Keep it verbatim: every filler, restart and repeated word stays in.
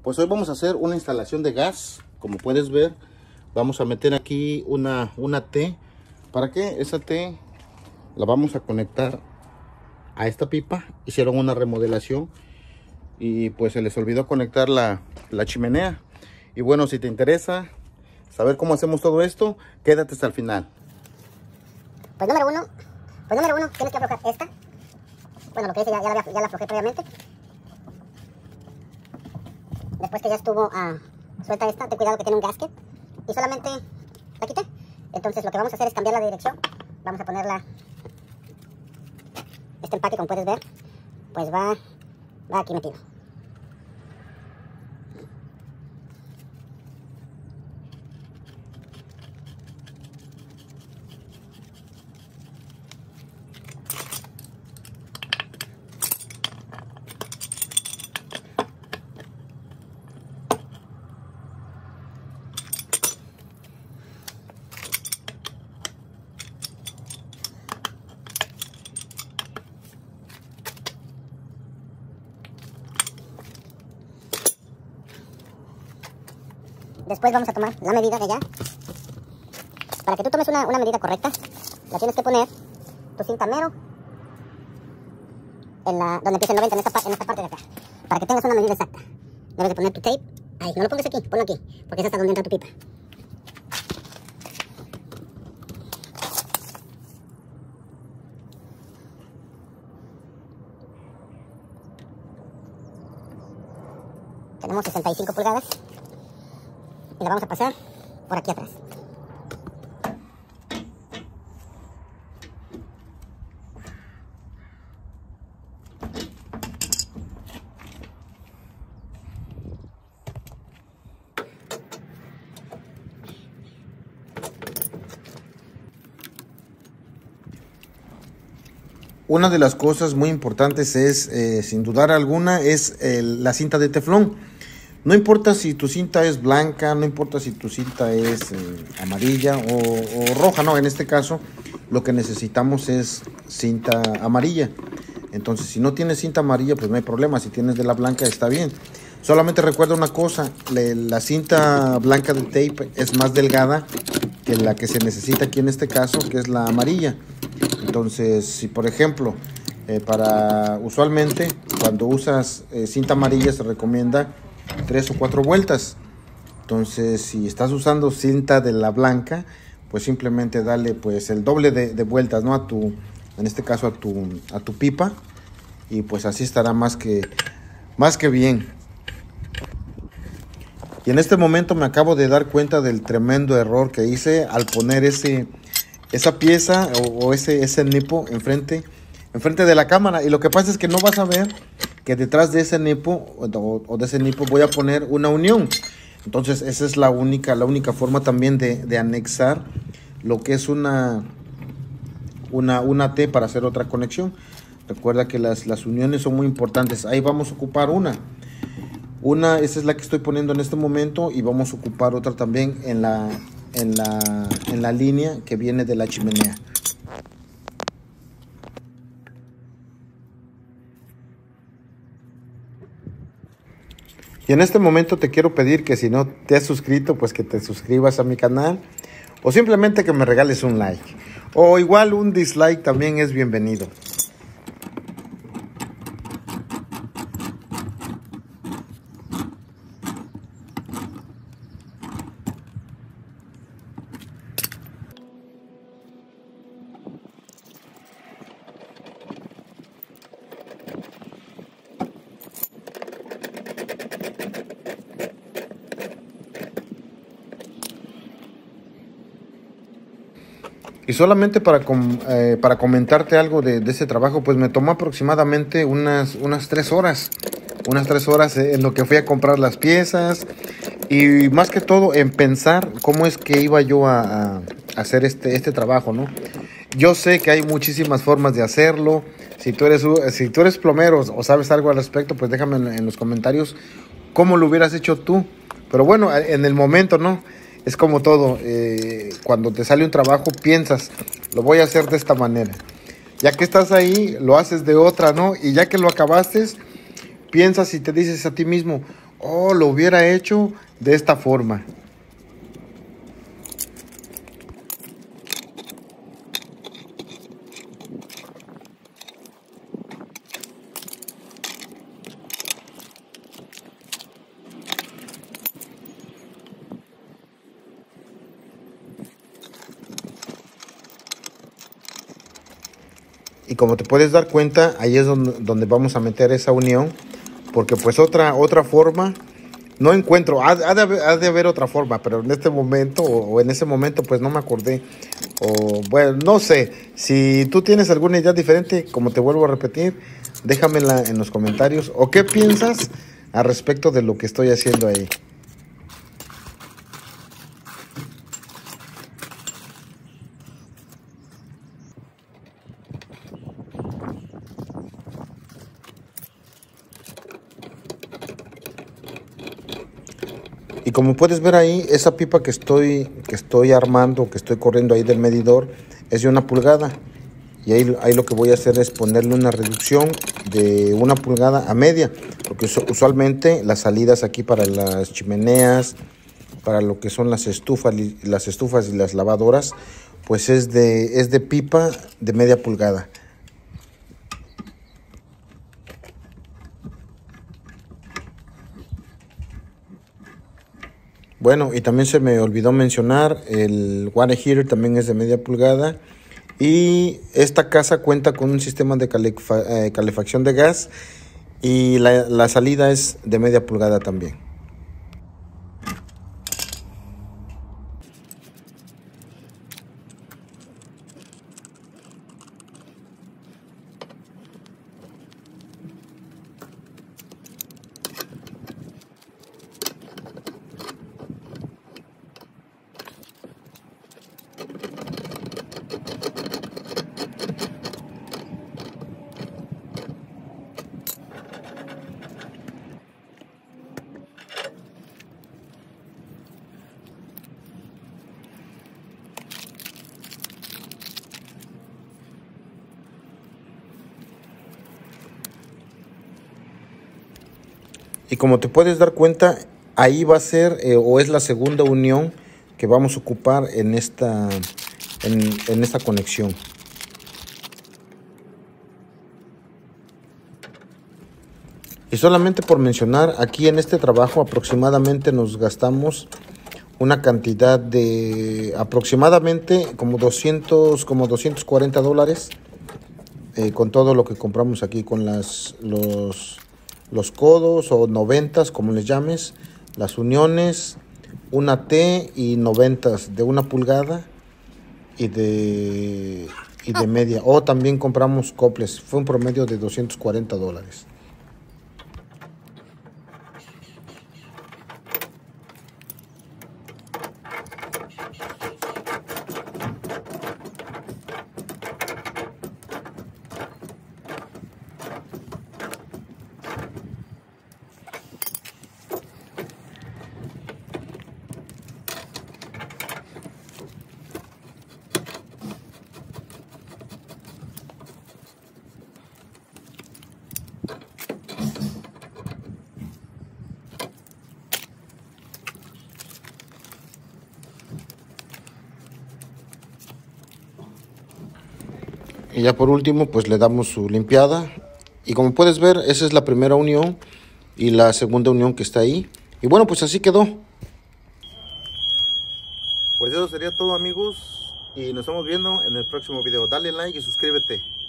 Pues hoy vamos a hacer una instalación de gas. Como puedes ver, vamos a meter aquí una, una T. ¿Para qué? Esa T la vamos a conectar a esta pipa. Hicieron una remodelación y pues se les olvidó conectar la, la chimenea. Y bueno, si te interesa saber cómo hacemos todo esto, quédate hasta el final. Pues número uno, pues número uno, tienes que aflojar esta. Bueno, lo que hice ya, ya, la, ya la aflojé previamente. Después que ya estuvo uh, suelta esta, ten cuidado que tiene un gasket. Y solamente la quité. Entonces lo que vamos a hacer es cambiar la dirección. Vamos a ponerla. Este empaque, como puedes ver, pues va, va aquí metido. Después vamos a tomar la medida de allá. Para que tú tomes una, una medida correcta, la tienes que poner tu cinta mero en la, donde empieza el noventa, en esta, en esta parte de acá. Para que tengas una medida exacta. Debes de poner tu tape. Ahí, no lo pongas aquí, ponlo aquí, porque es hasta donde entra tu pipa. Tenemos sesenta y cinco pulgadas. Y la vamos a pasar por aquí atrás. Una de las cosas muy importantes es, eh, sin dudar alguna, es eh, la cinta de teflón. No importa si tu cinta es blanca, no importa si tu cinta es eh, amarilla o, o roja, no, en este caso lo que necesitamos es cinta amarilla. Entonces, si no tienes cinta amarilla, pues no hay problema. Si tienes de la blanca, está bien. Solamente recuerda una cosa, le, la cinta blanca de tape es más delgada que la que se necesita aquí en este caso, que es la amarilla. Entonces, si por ejemplo, eh, para usualmente cuando usas eh, cinta amarilla se recomienda tres o cuatro vueltas. Entonces, si estás usando cinta de la blanca, pues simplemente dale pues el doble de, de vueltas, ¿no? A tu, en este caso a tu, a tu pipa, y pues así estará más que, más que bien. Y en este momento me acabo de dar cuenta del tremendo error que hice al poner ese, esa pieza o, o ese, ese nipo enfrente, enfrente de la cámara. Y lo que pasa es que no vas a ver que detrás de ese nipo o, o de ese nipo voy a poner una unión. Entonces esa es la única, la única forma también de, de anexar lo que es una, una, una T para hacer otra conexión. Recuerda que las, las uniones son muy importantes. Ahí vamos a ocupar una. Una, esa es la que estoy poniendo en este momento, y vamos a ocupar otra también en la, en la, en la línea que viene de la chimenea. Y en este momento te quiero pedir que si no te has suscrito, pues que te suscribas a mi canal, o simplemente que me regales un like, o igual un dislike también es bienvenido. Y solamente para, com eh, para comentarte algo de, de ese trabajo, pues me tomó aproximadamente unas, unas tres horas. Unas tres horas en lo que fui a comprar las piezas. Y más que todo en pensar cómo es que iba yo a, a hacer este, este trabajo, ¿no? Yo sé que hay muchísimas formas de hacerlo. Si tú eres, si tú eres plomero o sabes algo al respecto, pues déjame en, en los comentarios cómo lo hubieras hecho tú. Pero bueno, en el momento, ¿no? Es como todo, eh, cuando te sale un trabajo piensas, lo voy a hacer de esta manera. Ya que estás ahí, lo haces de otra, ¿no? Y ya que lo acabaste, piensas y te dices a ti mismo, Oh, lo hubiera hecho de esta forma. Y como te puedes dar cuenta, ahí es donde, donde vamos a meter esa unión. Porque pues otra, otra forma, no encuentro, ha, ha, de haber, ha de haber otra forma, pero en este momento, o, o en ese momento, pues no me acordé. O bueno, no sé, si tú tienes alguna idea diferente, como te vuelvo a repetir, déjamela en los comentarios. O qué piensas al respecto de lo que estoy haciendo ahí. Y como puedes ver ahí, esa pipa que estoy, que estoy armando, que estoy corriendo ahí del medidor, es de una pulgada. Y ahí, ahí lo que voy a hacer es ponerle una reducción de una pulgada a media. Porque usualmente las salidas aquí para las chimeneas, para lo que son las estufas, las estufas y las lavadoras, pues es de, es de pipa de media pulgada. Bueno, y también se me olvidó mencionar, el water heater también es de media pulgada. Y esta casa cuenta con un sistema de calefa eh, calefacción de gas. Y la, la salida es de media pulgada también. Y como te puedes dar cuenta, ahí va a ser eh, o es la segunda unión que vamos a ocupar en esta, en, en esta conexión. Y solamente por mencionar, aquí en este trabajo aproximadamente nos gastamos una cantidad de aproximadamente como doscientos, como doscientos cuarenta dólares eh, con todo lo que compramos aquí, con las, los... los codos o noventas, como les llames, las uniones, una T y noventas de una pulgada y de, y de media. O también compramos coples, fue un promedio de doscientos cuarenta dólares. Y ya por último, pues le damos su limpiada. Y como puedes ver, esa es la primera unión y la segunda unión que está ahí. Y bueno, pues así quedó. Pues eso sería todo, amigos. Y nos estamos viendo en el próximo video. Dale like y suscríbete.